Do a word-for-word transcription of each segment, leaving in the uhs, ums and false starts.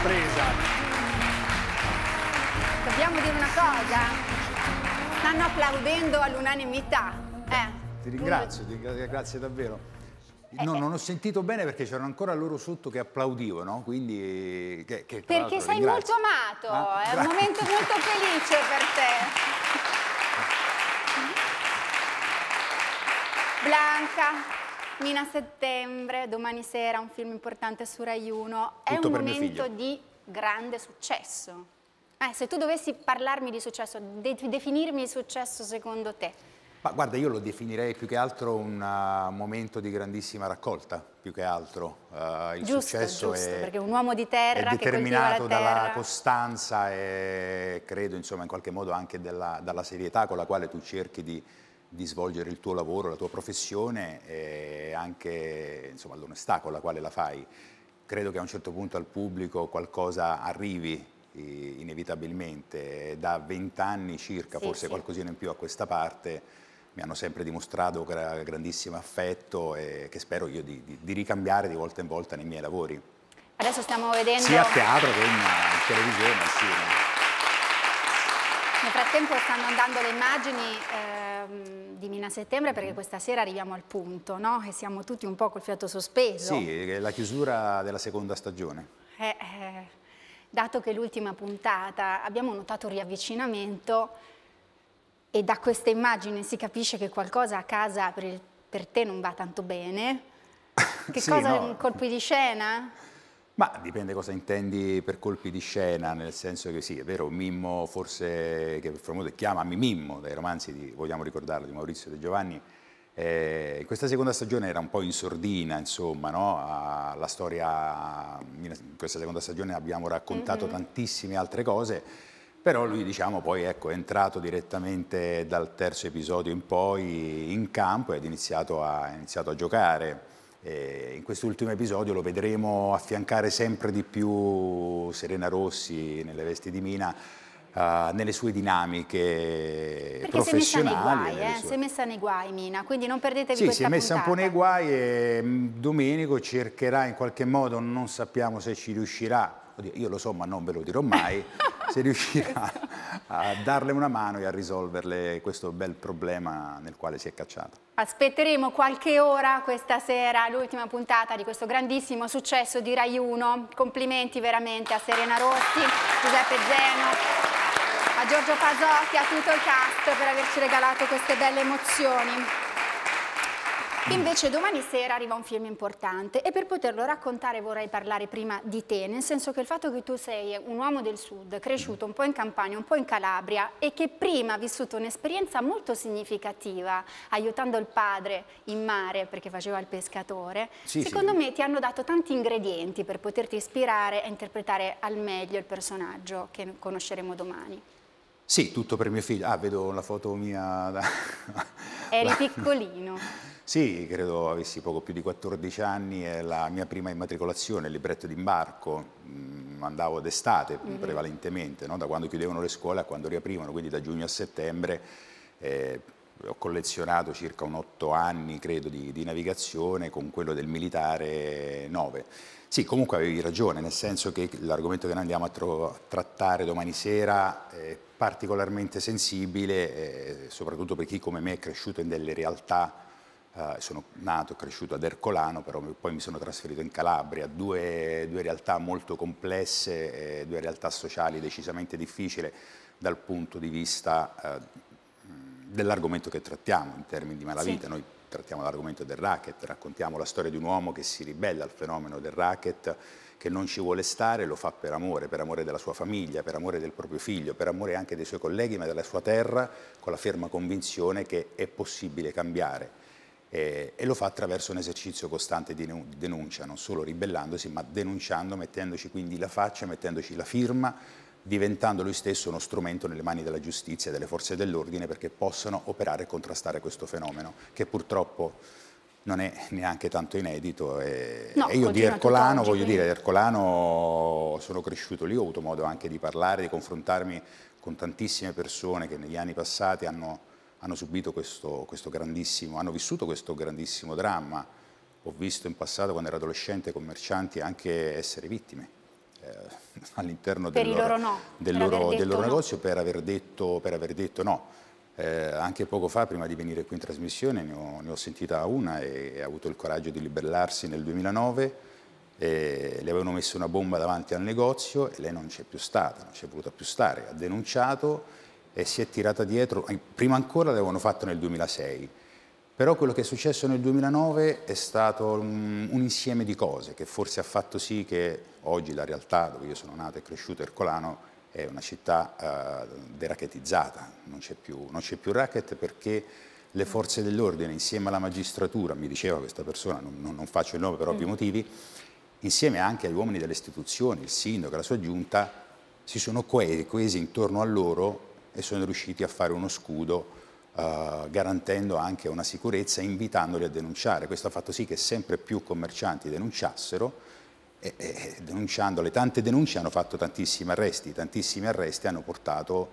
sorpresa. Dobbiamo dire una cosa? Stanno applaudendo all'unanimità. Eh. Ti ringrazio, ti ringrazio, grazie davvero. No, non ho sentito bene perché c'erano ancora loro sotto che applaudivano, quindi... Che, che, perché sei ringrazio. molto amato, Ah, è grazie. un momento molto felice per te. Blanca, Mina Settembre, domani sera un film importante su Rai uno, è Tutto un per mio momento figlio. di grande successo. Eh, se tu dovessi parlarmi di successo, de definirmi il successo secondo te? Ma guarda, io lo definirei più che altro un uh, momento di grandissima raccolta, più che altro. Uh, il giusto, successo giusto, è, perché un uomo di terra è che coltiva la determinato terra. dalla costanza e credo, insomma, in qualche modo anche della, dalla serietà con la quale tu cerchi di, di svolgere il tuo lavoro, la tua professione e anche, insomma, l'onestà con la quale la fai. Credo che a un certo punto al pubblico qualcosa arrivi inevitabilmente. Da vent'anni circa, sì, forse sì. qualcosina in più a questa parte, mi hanno sempre dimostrato grandissimo affetto e che spero io di, di, di ricambiare di volta in volta nei miei lavori. Adesso stiamo vedendo... Sia a teatro che in, in televisione, sì. Nel frattempo stanno andando le immagini ehm, di Mina Settembre perché questa sera arriviamo al punto, no? E siamo tutti un po' col fiato sospeso. Sì, è la chiusura della seconda stagione. Eh, eh, dato che l'ultima puntata abbiamo notato un riavvicinamento e da queste immagini si capisce che qualcosa a casa per, il, per te non va tanto bene. Che sì, cosa, no. colpi di scena? Ma dipende cosa intendi per colpi di scena, nel senso che sì, è vero, Mimmo forse, che famoso chiamami Mimmo, dai romanzi di, vogliamo ricordarlo, di Maurizio De Giovanni, eh, in questa seconda stagione era un po' in sordina, insomma, no? Ah, la storia, in questa seconda stagione abbiamo raccontato mm-hmm. tantissime altre cose, però lui, diciamo, poi ecco, è entrato direttamente dal terzo episodio in poi in campo ed ha iniziato a, iniziato a giocare. E in quest'ultimo episodio lo vedremo affiancare sempre di più Serena Rossi nelle vesti di Mina, uh, nelle sue dinamiche perché professionali. Si è messa nei guai, eh? sue... si è messa nei guai Mina, quindi non perdetevi sì, questa si è messa puntata. un po' nei guai e Domenico cercherà in qualche modo, non sappiamo se ci riuscirà, oddio, io lo so ma non ve lo dirò mai, se riuscirà a darle una mano e a risolverle questo bel problema nel quale si è cacciata. Aspetteremo qualche ora questa sera, l'ultima puntata di questo grandissimo successo di Rai uno. Complimenti veramente a Serena Rossi, Giuseppe Zeno, a Giorgio Pasotti, a tutto il cast per averci regalato queste belle emozioni. Invece domani sera arriva un film importante e per poterlo raccontare vorrei parlare prima di te, nel senso che il fatto che tu sei un uomo del sud, cresciuto un po' in Campania, un po' in Calabria e che prima ha vissuto un'esperienza molto significativa aiutando il padre in mare perché faceva il pescatore, sì, secondo sì. me ti hanno dato tanti ingredienti per poterti ispirare a interpretare al meglio il personaggio che conosceremo domani. Sì, tutto per mio figlio. Ah, vedo la foto mia. Da... Eri piccolino. Sì, credo avessi poco più di quattordici anni, è la mia prima immatricolazione, il libretto d'imbarco, andavo d'estate mm-hmm. prevalentemente, no? Da quando chiudevano le scuole a quando riaprivano, quindi da giugno a settembre. Eh, ho collezionato circa un otto anni, credo, di, di navigazione, con quello del militare nove. Sì, comunque avevi ragione, nel senso che l'argomento che noi andiamo a, a trattare domani sera è particolarmente sensibile, eh, soprattutto per chi come me è cresciuto in delle realtà. Uh, sono nato e cresciuto ad Ercolano, però poi mi sono trasferito in Calabria, due, due realtà molto complesse, eh, due realtà sociali decisamente difficili dal punto di vista uh, dell'argomento che trattiamo in termini di malavita. Sì. Noi trattiamo l'argomento del racket, raccontiamo la storia di un uomo che si ribella al fenomeno del racket, che non ci vuole stare, lo fa per amore, per amore della sua famiglia, per amore del proprio figlio, per amore anche dei suoi colleghi, ma della sua terra, con la ferma convinzione che è possibile cambiare. E lo fa attraverso un esercizio costante di denuncia, non solo ribellandosi, ma denunciando, mettendoci quindi la faccia, mettendoci la firma, diventando lui stesso uno strumento nelle mani della giustizia e delle forze dell'ordine perché possano operare e contrastare questo fenomeno, che purtroppo non è neanche tanto inedito. E, no, e io di Ercolano, oggi, voglio quindi... dire, Ercolano sono cresciuto lì, ho avuto modo anche di parlare, di confrontarmi con tantissime persone che negli anni passati hanno hanno subito questo, questo grandissimo, hanno vissuto questo grandissimo dramma. Ho visto in passato, quando ero adolescente, commercianti anche essere vittime eh, all'interno del loro, no, del loro, del loro negozio per aver detto, per aver detto no. Eh, anche poco fa, prima di venire qui in trasmissione, ne ho, ne ho sentita una e ha avuto il coraggio di ribellarsi nel duemilanove. E le avevano messo una bomba davanti al negozio e lei non c'è più stata, non c'è voluta più stare, ha denunciato e si è tirata dietro. Prima ancora l'avevano fatto nel duemilasei, però quello che è successo nel duemilanove è stato un, un insieme di cose che forse ha fatto sì che oggi la realtà dove io sono nato e cresciuto, Ercolano, è una città uh, deracketizzata, non c'è più, non c'è più racket perché le forze dell'ordine insieme alla magistratura, mi diceva questa persona, non, non faccio il nome per ovvi mm. motivi, insieme anche agli uomini delle istituzioni, il sindaco e la sua giunta, si sono coesi intorno a loro e sono riusciti a fare uno scudo uh, garantendo anche una sicurezza, invitandoli a denunciare. Questo ha fatto sì che sempre più commercianti denunciassero e, e denunciando le tante denunce hanno fatto tantissimi arresti, tantissimi arresti hanno portato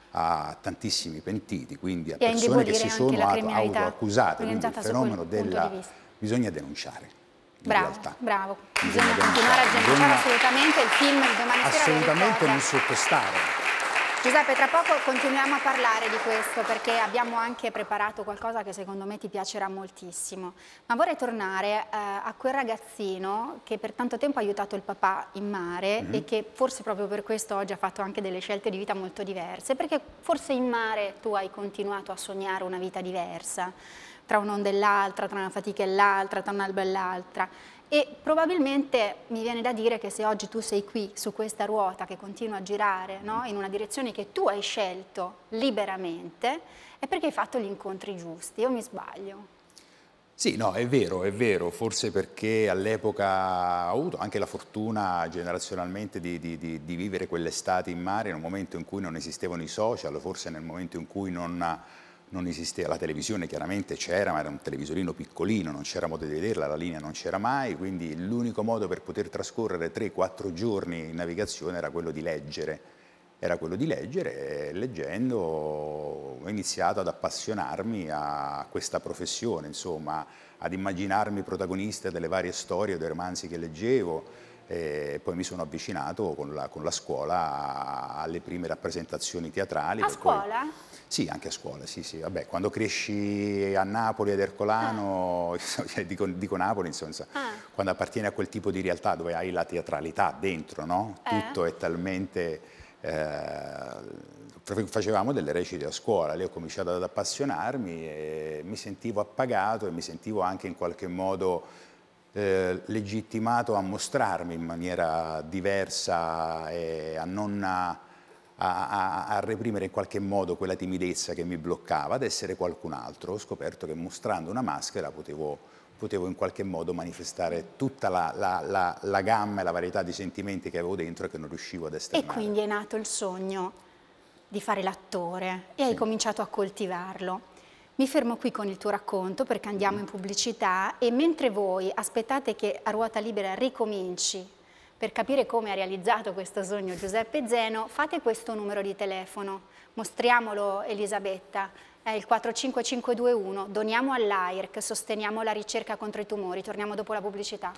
a tantissimi pentiti, quindi a persone che si sono autoaccusate, quindi il fenomeno della bisogna denunciare. Bravo, bravo. Bisogna, bisogna continuare a denunciare assolutamente, il film di domani sera assolutamente non sottostare. Giuseppe, tra poco continuiamo a parlare di questo perché abbiamo anche preparato qualcosa che secondo me ti piacerà moltissimo. Ma vorrei tornare eh, a quel ragazzino che per tanto tempo ha aiutato il papà in mare mm-hmm. e che forse proprio per questo oggi ha fatto anche delle scelte di vita molto diverse, perché forse in mare tu hai continuato a sognare una vita diversa, tra un'onda e l'altra, tra una fatica e l'altra, tra un'alba e l'altra. E probabilmente mi viene da dire che se oggi tu sei qui su questa ruota che continua a girare, no? In una direzione che tu hai scelto liberamente, è perché hai fatto gli incontri giusti. Io mi sbaglio? Sì, no, è vero, è vero, forse perché all'epoca ho avuto anche la fortuna generazionalmente di, di, di, di vivere quelle estati in mare in un momento in cui non esistevano i social, forse nel momento in cui non... non esisteva, la televisione chiaramente c'era, ma era un televisorino piccolino, non c'era modo di vederla, la linea non c'era mai, quindi l'unico modo per poter trascorrere tre quattro giorni in navigazione era quello di leggere, era quello di leggere e leggendo ho iniziato ad appassionarmi a questa professione, insomma, ad immaginarmi protagonista delle varie storie, dei romanzi che leggevo. E poi mi sono avvicinato con la, con la scuola alle prime rappresentazioni teatrali. A scuola? Poi, sì, anche a scuola, sì, sì. Vabbè, quando cresci a Napoli ad Ercolano, ah. dico, dico Napoli, insomma, ah. quando appartieni a quel tipo di realtà dove hai la teatralità dentro, no? Eh. Tutto è talmente... Eh, facevamo delle recite a scuola, lì ho cominciato ad appassionarmi e mi sentivo appagato e mi sentivo anche in qualche modo... Eh, legittimato a mostrarmi in maniera diversa e a non a, a, a reprimere in qualche modo quella timidezza che mi bloccava, ad essere qualcun altro. Ho scoperto che mostrando una maschera potevo, potevo in qualche modo manifestare tutta la, la, la, la gamma e la varietà di sentimenti che avevo dentro e che non riuscivo ad esternare. E quindi è nato il sogno di fare l'attore e hai sì. cominciato a coltivarlo. Mi fermo qui con il tuo racconto perché andiamo in pubblicità e mentre voi aspettate che A Ruota Libera ricominci per capire come ha realizzato questo sogno Giuseppe Zeno, fate questo numero di telefono, mostriamolo Elisabetta, è il quattro cinque cinque due uno, doniamo all'A I R C, sosteniamo la ricerca contro i tumori, torniamo dopo la pubblicità.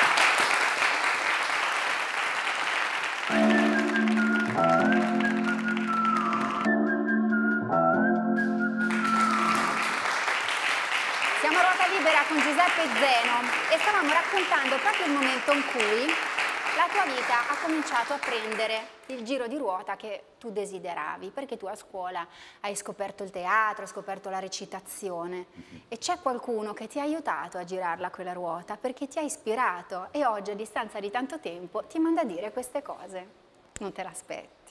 Con Giuseppe Zeno e stavamo raccontando proprio il momento in cui la tua vita ha cominciato a prendere il giro di ruota che tu desideravi, perché tu a scuola hai scoperto il teatro, hai scoperto la recitazione mm-hmm. e c'è qualcuno che ti ha aiutato a girarla quella ruota perché ti ha ispirato e oggi a distanza di tanto tempo ti manda a dire queste cose, non te l'aspetti.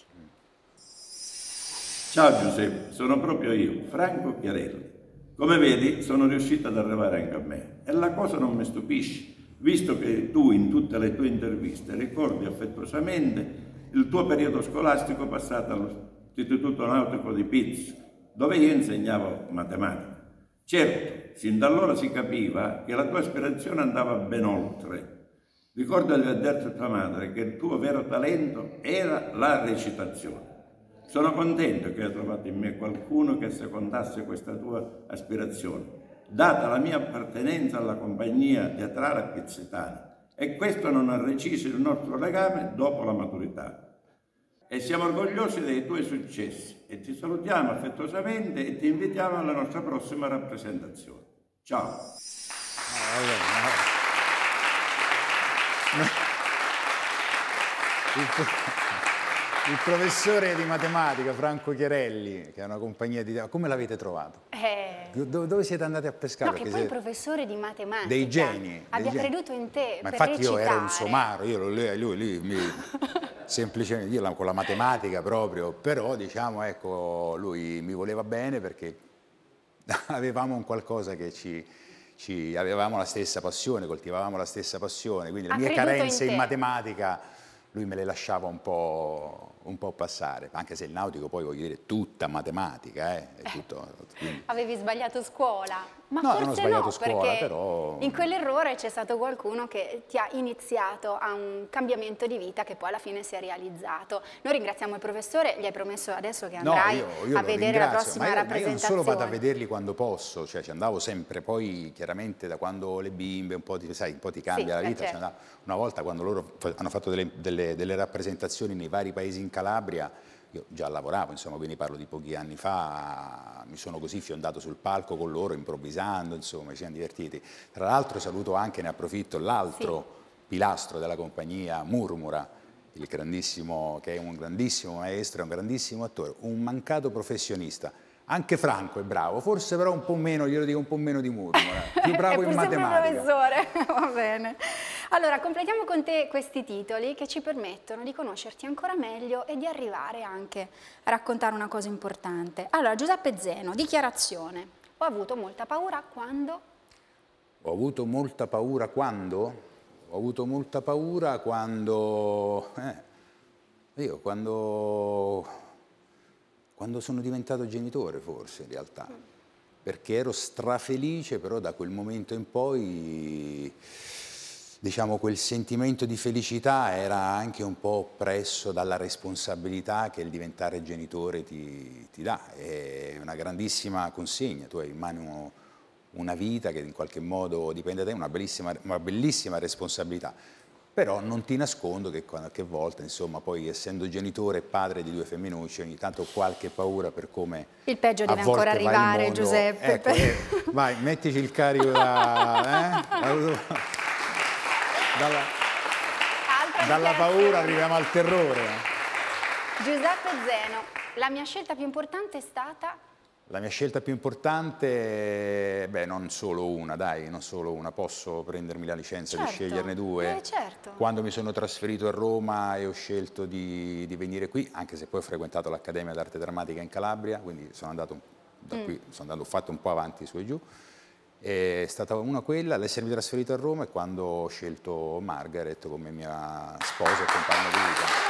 Ciao Giuseppe, sono proprio io, Franco Chiarelli. Come vedi, sono riuscito ad arrivare anche a me e la cosa non mi stupisce, visto che tu in tutte le tue interviste ricordi affettuosamente il tuo periodo scolastico passato all'Istituto Nautico di Pizzo, dove io insegnavo matematica. Certo, sin da allora si capiva che la tua aspirazione andava ben oltre. Ricordo di aver detto a tua madre che il tuo vero talento era la recitazione. Sono contento che hai trovato in me qualcuno che secondasse questa tua aspirazione, data la mia appartenenza alla compagnia teatrale pizzetana, e questo non ha reciso il nostro legame dopo la maturità. E siamo orgogliosi dei tuoi successi e ti salutiamo affettuosamente e ti invitiamo alla nostra prossima rappresentazione. Ciao! Il professore di matematica Franco Chiarelli, che è una compagnia di... Come l'avete trovato? Eh... Dove, dove siete andati a pescare? No, che poi il professore di matematica dei geni, abbia dei geni. creduto in te. Ma per infatti recitare. Io ero un somaro, io lui, lui, lui mi, semplicemente io con la matematica proprio, però diciamo ecco lui mi voleva bene perché avevamo un qualcosa che ci, ci avevamo la stessa passione, coltivavamo la stessa passione, quindi le ha mie carenze in, in matematica lui me le lasciava un po', un po' passare, anche se il nautico poi voglio dire tutta matematica, eh, è tutto, quindi... Avevi sbagliato scuola, ma no, forse non ho sbagliato no, scuola, perché però... in quell'errore c'è stato qualcuno che ti ha iniziato a un cambiamento di vita che poi alla fine si è realizzato. Noi ringraziamo il professore, gli hai promesso adesso che andrai no, io, io a vedere la prossima ma io, rappresentazione. Ma io non solo vado a vederli quando posso, cioè ci andavo sempre, poi chiaramente da quando le bimbe un po' ti, sai, un po' ti cambia sì, la vita, certo. Una volta quando loro hanno fatto delle, delle, delle rappresentazioni nei vari paesi in Calabria, io già lavoravo, insomma, quindi parlo di pochi anni fa, mi sono così fiondato sul palco con loro, improvvisando, insomma, ci siamo divertiti. Tra l'altro saluto anche, ne approfitto, l'altro sì. pilastro della compagnia, Murmura, il grandissimo, che è un grandissimo maestro, è un grandissimo attore, un mancato professionista. Anche Franco è bravo, forse però un po' meno, glielo dico un po' meno di Murmura, più bravo in matematica. Professore, va bene. Allora, completiamo con te questi titoli che ci permettono di conoscerti ancora meglio e di arrivare anche a raccontare una cosa importante. Allora, Giuseppe Zeno, dichiarazione. Ho avuto molta paura quando? Ho avuto molta paura quando? Ho avuto molta paura quando... Eh, io quando... Quando sono diventato genitore, forse, in realtà. Perché ero strafelice, però da quel momento in poi... diciamo, quel sentimento di felicità era anche un po' oppresso dalla responsabilità che il diventare genitore ti, ti dà. È una grandissima consegna, tu hai in mano una vita che in qualche modo dipende da te, una bellissima, una bellissima responsabilità. Però non ti nascondo che qualche volta, insomma, poi essendo genitore e padre di due femminucce, ogni tanto qualche paura per come il peggio deve ancora arrivare, Giuseppe. Ecco, eh, vai, mettici il carico da... Eh? Dalla, dalla paura arriviamo al terrore. Giuseppe Zeno, la mia scelta più importante è stata? La mia scelta più importante, beh, non solo una, dai, non solo una, posso prendermi la licenza certo, di sceglierne due. Eh, certo. Quando mi sono trasferito a Roma e ho scelto di, di venire qui, anche se poi ho frequentato l'Accademia d'Arte Drammatica in Calabria, quindi sono andato da qui, mm. sono andato, ho fatto un po' avanti su e giù. È stata una quella, l'essermi trasferito a Roma e quando ho scelto Margaret come mia sposa e compagna di vita.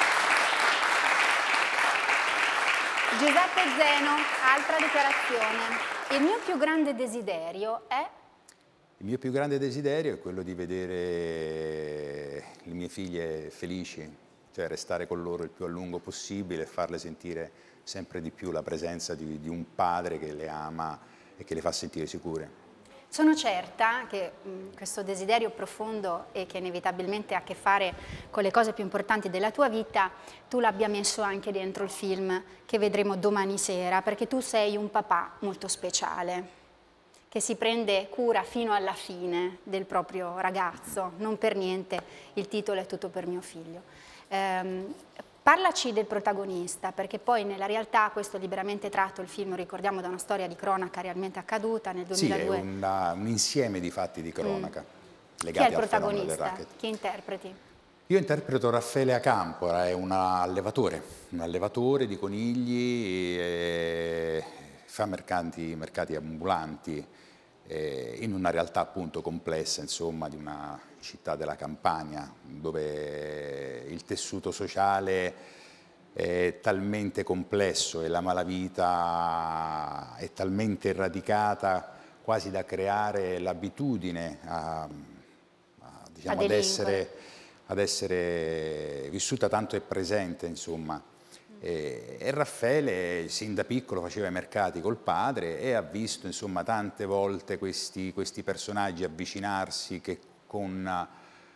Giuseppe Zeno, altra dichiarazione. Il mio più grande desiderio è? Il mio più grande desiderio è quello di vedere le mie figlie felici, cioè restare con loro il più a lungo possibile e farle sentire sempre di più la presenza di, di un padre che le ama e che le fa sentire sicure. Sono certa che mh, questo desiderio profondo e che inevitabilmente ha a che fare con le cose più importanti della tua vita, tu l'abbia messo anche dentro il film che vedremo domani sera, perché tu sei un papà molto speciale, che si prende cura fino alla fine del proprio ragazzo, non per niente il titolo è Tutto per mio figlio. Ehm, Parlaci del protagonista, perché poi nella realtà questo è liberamente tratto, il film, ricordiamo, da una storia di cronaca realmente accaduta nel duemiladue. Sì, è una, un insieme di fatti di cronaca mm. legati Chi è il al fenomeno del protagonista? racket. Chi interpreti? Io interpreto Raffaele Acampora, è un allevatore, un allevatore di conigli, e fa mercanti, mercati ambulanti eh, in una realtà appunto complessa, insomma, di una città della Campania, dove il tessuto sociale è talmente complesso e la malavita è talmente radicata quasi da creare l'abitudine a, a, diciamo, ad, essere, ad essere vissuta tanto e presente, insomma. E, e Raffaele sin da piccolo faceva i mercati col padre e ha visto, insomma, tante volte questi, questi personaggi avvicinarsi che con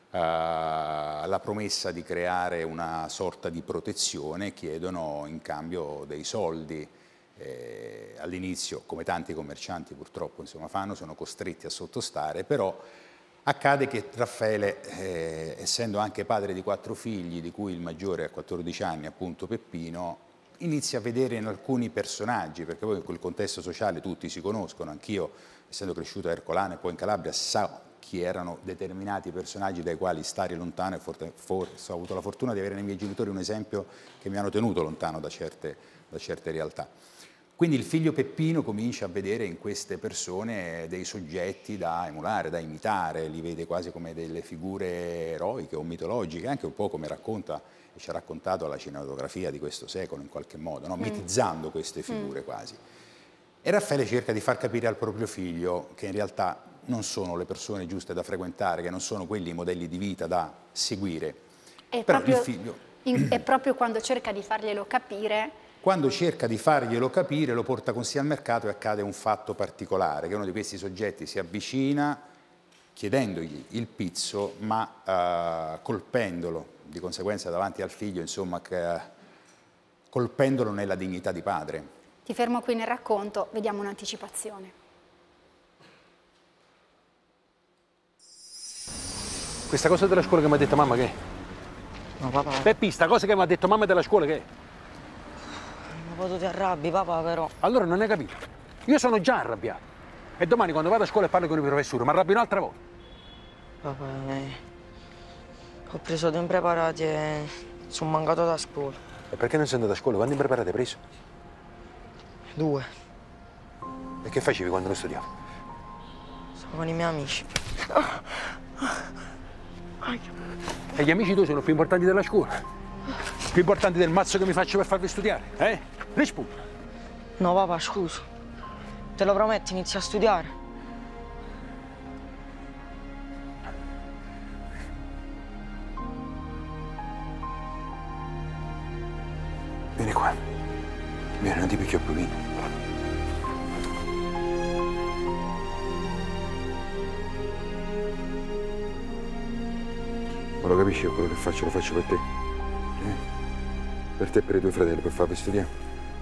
la promessa di creare una sorta di protezione, chiedono in cambio dei soldi. Eh, all'inizio, come tanti commercianti purtroppo insomma, fanno, sono costretti a sottostare, però accade che Raffaele, eh, essendo anche padre di quattro figli, di cui il maggiore ha quattordici anni, appunto Peppino, inizia a vedere in alcuni personaggi, perché poi in quel contesto sociale tutti si conoscono, anch'io, essendo cresciuto a Ercolano e poi in Calabria, so chi erano determinati personaggi dai quali stare lontano, e forse, forse ho avuto la fortuna di avere nei miei genitori un esempio che mi hanno tenuto lontano da certe, da certe realtà. Quindi il figlio Peppino comincia a vedere in queste persone dei soggetti da emulare, da imitare, li vede quasi come delle figure eroiche o mitologiche, anche un po' come racconta e ci ha raccontato la cinematografia di questo secolo in qualche modo, no? mm. mitizzando queste figure mm. quasi. E Raffaele cerca di far capire al proprio figlio che in realtà non sono le persone giuste da frequentare, che non sono quelli i modelli di vita da seguire. È, Però proprio, il figlio... in, è proprio quando cerca di farglielo capire... Quando cerca di farglielo capire, lo porta con sé al mercato e accade un fatto particolare, che uno di questi soggetti si avvicina chiedendogli il pizzo, ma uh, colpendolo, di conseguenza davanti al figlio, insomma, che, uh, colpendolo nella dignità di padre. Ti fermo qui nel racconto, vediamo un'anticipazione. Questa cosa della scuola che mi ha detto mamma che è? No, papà. Peppi, sta cosa che mi ha detto mamma della scuola che è? Tu ti arrabbi, papà, però. Allora non hai capito. Io sono già arrabbiato. E domani quando vado a scuola e parlo con i professori mi arrabbio un'altra volta. Papà, eh, ho preso due impreparati e sono mancato da scuola. E perché non sei andato a scuola? Quanti impreparati hai preso? Due. E che facevi quando non studiavi? Stavo con i miei amici. E gli amici tuoi sono più importanti della scuola? Più importanti del mazzo che mi faccio per farvi studiare? Eh? Rispondi. No, papà, scusa. Te lo prometti, inizia a studiare. Vieni qua. Vieni, non ti picchio più, vieni. Ma lo capisci, io quello che faccio lo faccio per te. Eh? Per te e per i tuoi fratelli, per farvi studiare.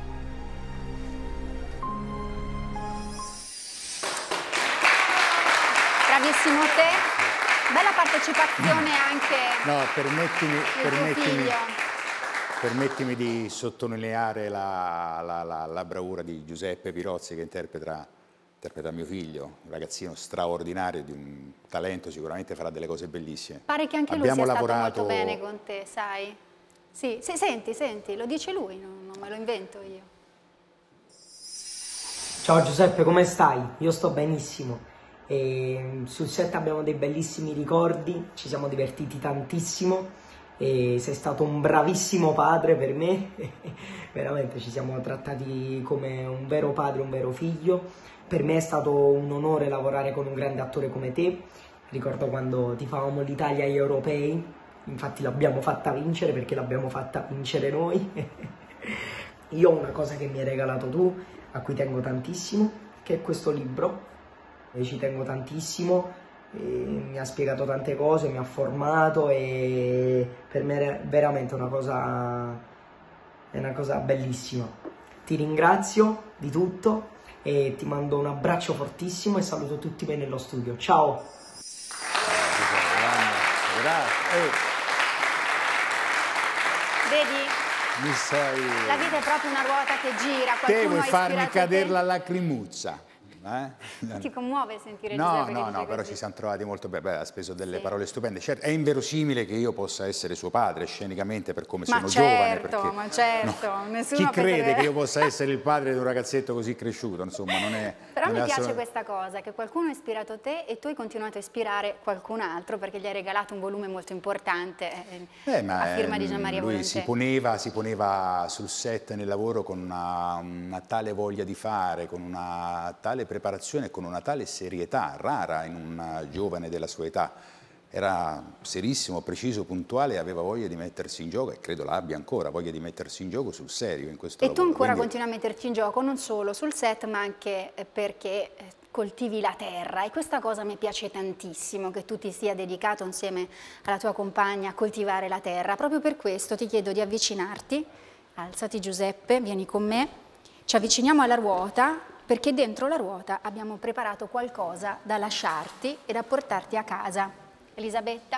Bravissimo te. Bella partecipazione anche no, permettimi, del permettimi, figlio. permettimi di sottolineare la, la, la, la bravura di Giuseppe Pirozzi che interpreta, interpreta mio figlio, un ragazzino straordinario, di un talento, sicuramente farà delle cose bellissime. Pare che anche Abbiamo lui sia lavorato... stato molto bene con te, sai? Sì, sì, senti, senti, lo dice lui, non, non me lo invento io. Ciao Giuseppe, come stai? Io sto benissimo. E sul set abbiamo dei bellissimi ricordi, ci siamo divertiti tantissimo e sei stato un bravissimo padre per me. Veramente ci siamo trattati come un vero padre, un vero figlio. Per me è stato un onore lavorare con un grande attore come te. Ricordo quando tifavamo l'Italia agli europei. Infatti l'abbiamo fatta vincere perché l'abbiamo fatta vincere noi. Io ho una cosa che mi hai regalato tu, a cui tengo tantissimo, che è questo libro. E ci tengo tantissimo, e mi ha spiegato tante cose, mi ha formato e per me è veramente una cosa, è una cosa bellissima. Ti ringrazio di tutto e ti mando un abbraccio fortissimo e saluto tutti me nello studio. Ciao! Grazie. Vedi? Mi sei... La vita è proprio una ruota che gira. Qualcuno Te vuoi ha farmi cadere te. la lacrimuzza. Eh? Ti commuove sentire no, Giuseppe no, che no, dice però così. ci siamo trovati molto bene, beh, ha speso delle sì. parole stupende. Certo, è inverosimile che io possa essere suo padre scenicamente per come ma sono certo, giovane. Perché, ma certo, no, nessuno chi crede pensa... che io possa essere il padre di un ragazzetto così cresciuto, insomma, non è... Però non mi è piace assolut... questa cosa, che qualcuno ha ispirato te e tu hai continuato a ispirare qualcun altro perché gli hai regalato un volume molto importante eh, ma a firma di Gian Maria lui Volonté. si poneva, si poneva sul set nel lavoro con una, una tale voglia di fare, con una tale preparazione, con una tale serietà rara in un giovane della sua età. Era serissimo, preciso, puntuale, aveva voglia di mettersi in gioco e credo l'abbia ancora, voglia di mettersi in gioco sul serio in questo E lavoro. tu ancora Quindi... continui a metterti in gioco non solo sul set ma anche perché coltivi la terra e questa cosa mi piace tantissimo, che tu ti sia dedicato insieme alla tua compagna a coltivare la terra. Proprio per questo ti chiedo di avvicinarti, alzati Giuseppe, vieni con me, ci avviciniamo alla ruota perché dentro la ruota abbiamo preparato qualcosa da lasciarti e da portarti a casa. Elisabetta?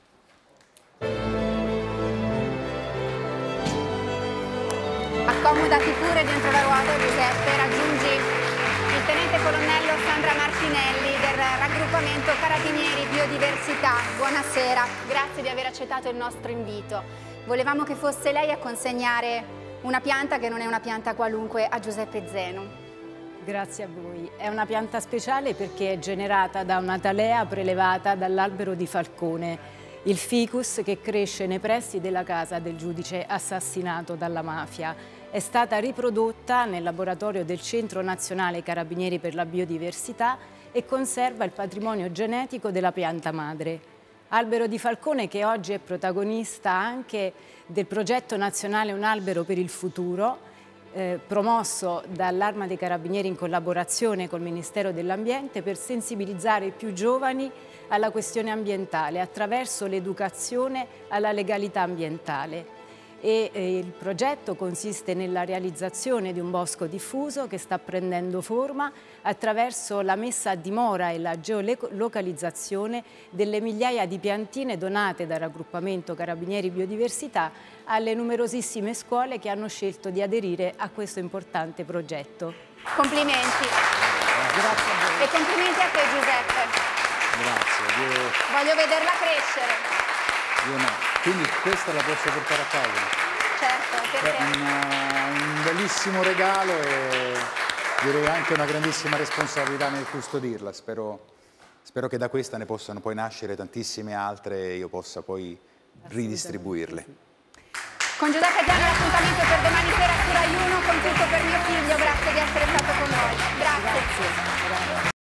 Accomodati pure dentro la ruota, Giuseppe, raggiungi il tenente colonnello Sandra Martinelli del raggruppamento Carabinieri Biodiversità. Buonasera, grazie di aver accettato il nostro invito. Volevamo che fosse lei a consegnare una pianta che non è una pianta qualunque a Giuseppe Zenu. Grazie a voi. È una pianta speciale perché è generata da una talea prelevata dall'albero di Falcone, il ficus che cresce nei pressi della casa del giudice assassinato dalla mafia. È stata riprodotta nel laboratorio del Centro Nazionale Carabinieri per la Biodiversità e conserva il patrimonio genetico della pianta madre. Albero di Falcone che oggi è protagonista anche del progetto nazionale Un albero per il futuro, eh, promosso dall'Arma dei Carabinieri in collaborazione col Ministero dell'Ambiente per sensibilizzare i più giovani alla questione ambientale attraverso l'educazione alla legalità ambientale. E eh, il progetto consiste nella realizzazione di un bosco diffuso che sta prendendo forma attraverso la messa a dimora e la geolocalizzazione delle migliaia di piantine donate dal raggruppamento Carabinieri Biodiversità alle numerosissime scuole che hanno scelto di aderire a questo importante progetto. Complimenti. Grazie a voi. E complimenti a te, Giuseppe. Grazie. Io... Voglio vederla crescere. Io no. Quindi questa la posso portare a casa? Certo, perché? È un, un bellissimo regalo e direi anche una grandissima responsabilità nel custodirla. Spero, spero che da questa ne possano poi nascere tantissime altre e io possa poi ridistribuirle. Con Giuseppe Zenu l'appuntamento per domani sera su Rai uno con Tutto per mio figlio. Grazie di essere stato con noi. Grazie. Grazie.